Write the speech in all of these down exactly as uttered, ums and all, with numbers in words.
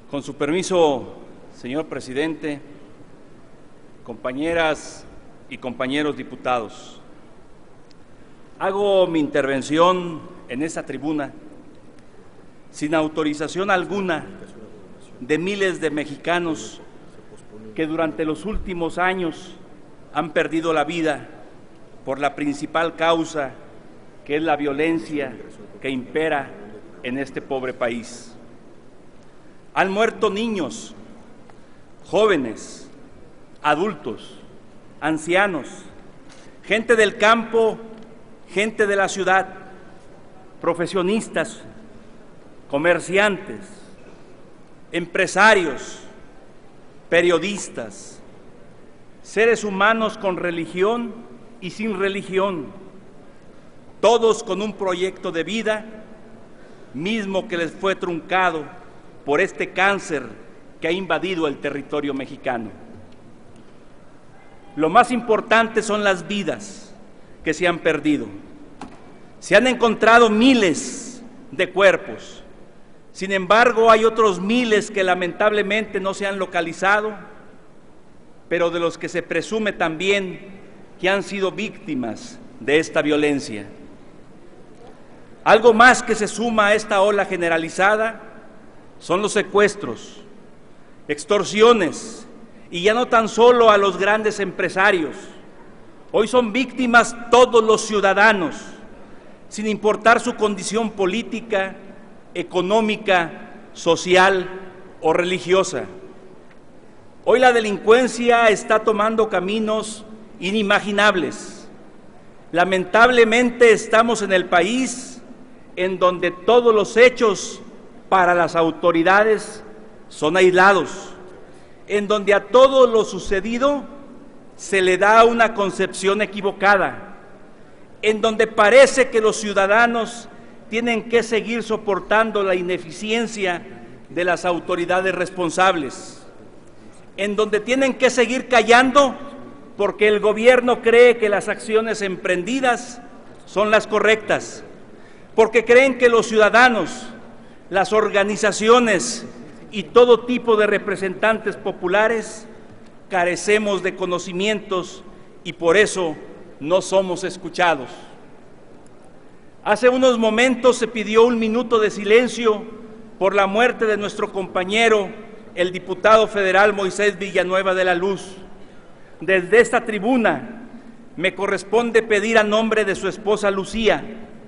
Con su permiso, señor presidente, compañeras y compañeros diputados, hago mi intervención en esta tribuna sin autorización alguna de miles de mexicanos que durante los últimos años han perdido la vida por la principal causa, que es la violencia que impera en este pobre país. Han muerto niños, jóvenes, adultos, ancianos, gente del campo, gente de la ciudad, profesionistas, comerciantes, empresarios, periodistas, seres humanos con religión y sin religión, todos con un proyecto de vida, mismo que les fue truncado por este cáncer que ha invadido el territorio mexicano. Lo más importante son las vidas que se han perdido. Se han encontrado miles de cuerpos, sin embargo hay otros miles que lamentablemente no se han localizado, pero de los que se presume también que han sido víctimas de esta violencia. Algo más que se suma a esta ola generalizada son los secuestros, extorsiones, y ya no tan solo a los grandes empresarios. Hoy son víctimas todos los ciudadanos, sin importar su condición política, económica, social o religiosa. Hoy la delincuencia está tomando caminos inimaginables. Lamentablemente estamos en el país en donde todos los hechos para las autoridades son aislados, en donde a todo lo sucedido se le da una concepción equivocada, en donde parece que los ciudadanos tienen que seguir soportando la ineficiencia de las autoridades responsables, en donde tienen que seguir callando porque el gobierno cree que las acciones emprendidas son las correctas, porque creen que los ciudadanos, las organizaciones y todo tipo de representantes populares carecemos de conocimientos y por eso no somos escuchados. Hace unos momentos se pidió un minuto de silencio por la muerte de nuestro compañero, el diputado federal Moisés Villanueva de la Luz. Desde esta tribuna me corresponde pedir a nombre de su esposa Lucía,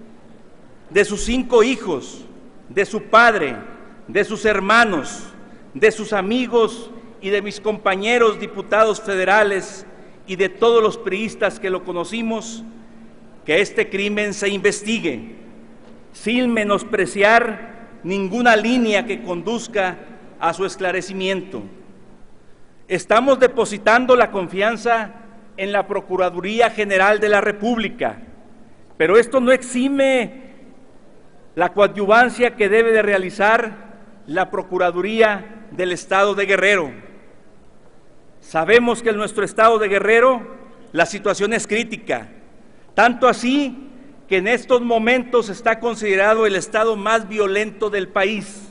de sus cinco hijos, de su padre, de sus hermanos, de sus amigos y de mis compañeros diputados federales y de todos los priistas que lo conocimos, que este crimen se investigue, sin menospreciar ninguna línea que conduzca a su esclarecimiento. Estamos depositando la confianza en la Procuraduría General de la República, pero esto no exime la coadyuvancia que debe de realizar la Procuraduría del Estado de Guerrero. Sabemos que en nuestro Estado de Guerrero la situación es crítica, tanto así que en estos momentos está considerado el estado más violento del país.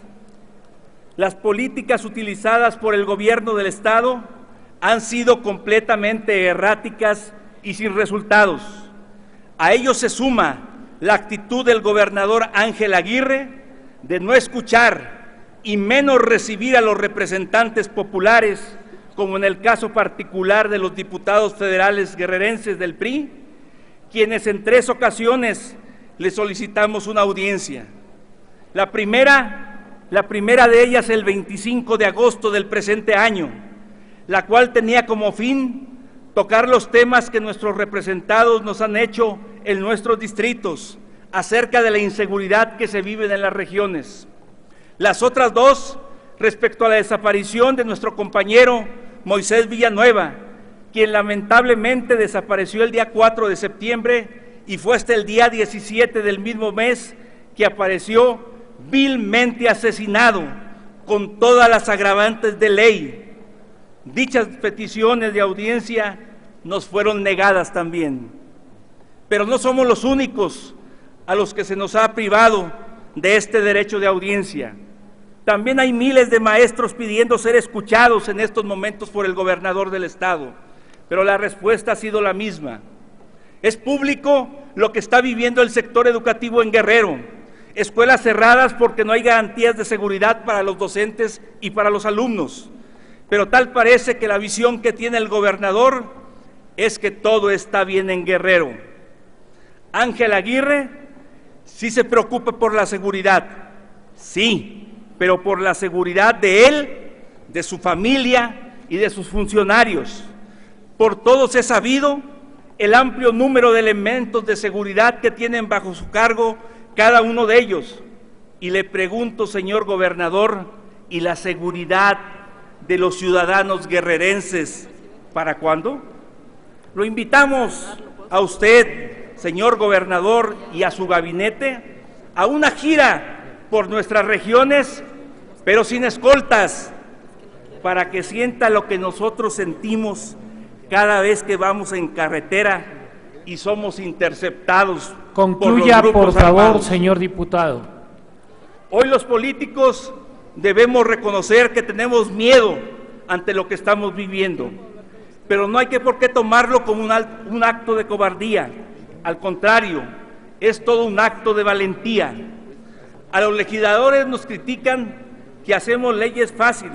Las políticas utilizadas por el gobierno del Estado han sido completamente erráticas y sin resultados. A ello se suma la actitud del gobernador Ángel Aguirre de no escuchar y menos recibir a los representantes populares, como en el caso particular de los diputados federales guerrerenses del P R I, quienes en tres ocasiones le solicitamos una audiencia. La primera, la primera de ellas el veinticinco de agosto del presente año, la cual tenía como fin tocar los temas que nuestros representados nos han hecho en nuestros distritos acerca de la inseguridad que se vive en las regiones. Las otras dos, respecto a la desaparición de nuestro compañero Moisés Villanueva, quien lamentablemente desapareció el día cuatro de septiembre y fue hasta el día diecisiete del mismo mes que apareció vilmente asesinado con todas las agravantes de ley. Dichas peticiones de audiencia nos fueron negadas también. Pero no somos los únicos a los que se nos ha privado de este derecho de audiencia. También hay miles de maestros pidiendo ser escuchados en estos momentos por el gobernador del estado, pero la respuesta ha sido la misma. Es público lo que está viviendo el sector educativo en Guerrero. Escuelas cerradas porque no hay garantías de seguridad para los docentes y para los alumnos. Pero tal parece que la visión que tiene el gobernador es que todo está bien en Guerrero. Ángel Aguirre sí se preocupa por la seguridad, sí, pero por la seguridad de él, de su familia y de sus funcionarios. Por todos es sabido el amplio número de elementos de seguridad que tienen bajo su cargo cada uno de ellos. Y le pregunto, señor gobernador, ¿y la seguridad de los ciudadanos guerrerenses para cuándo? Lo invitamos a usted, señor gobernador, y a su gabinete a una gira por nuestras regiones, pero sin escoltas, para que sienta lo que nosotros sentimos cada vez que vamos en carretera y somos interceptados. Concluya, por, por favor, armados. Señor diputado. Hoy los políticos debemos reconocer que tenemos miedo ante lo que estamos viviendo, pero no hay que por qué tomarlo como un, un acto de cobardía. Al contrario, es todo un acto de valentía. A los legisladores nos critican que hacemos leyes fáciles,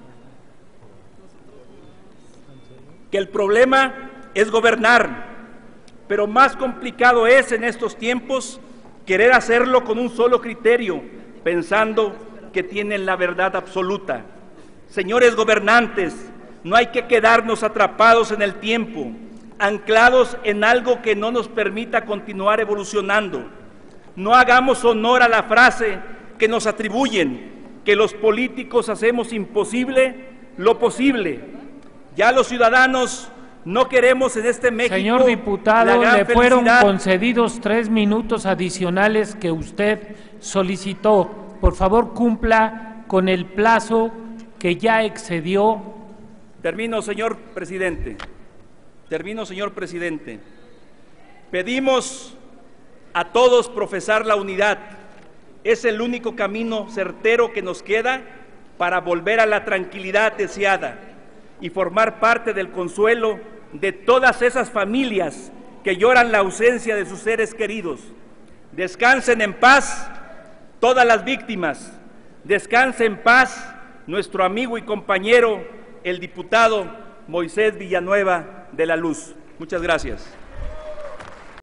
que el problema es gobernar, pero más complicado es en estos tiempos querer hacerlo con un solo criterio, pensando que tienen la verdad absoluta. Señores gobernantes, no hay que quedarnos atrapados en el tiempo, anclados en algo que no nos permita continuar evolucionando. No hagamos honor a la frase que nos atribuyen, que los políticos hacemos imposible lo posible. Ya los ciudadanos no queremos en este México. Señor diputado, le fueron concedidos tres minutos adicionales que usted solicitó. Por favor, cumpla con el plazo que ya excedió. Termino, señor presidente. Termino, señor presidente. Pedimos a todos profesar la unidad. Es el único camino certero que nos queda para volver a la tranquilidad deseada y formar parte del consuelo de todas esas familias que lloran la ausencia de sus seres queridos. Descansen en paz todas las víctimas. Descanse en paz nuestro amigo y compañero, el diputado Moisés Villanueva de la Luz. Muchas gracias.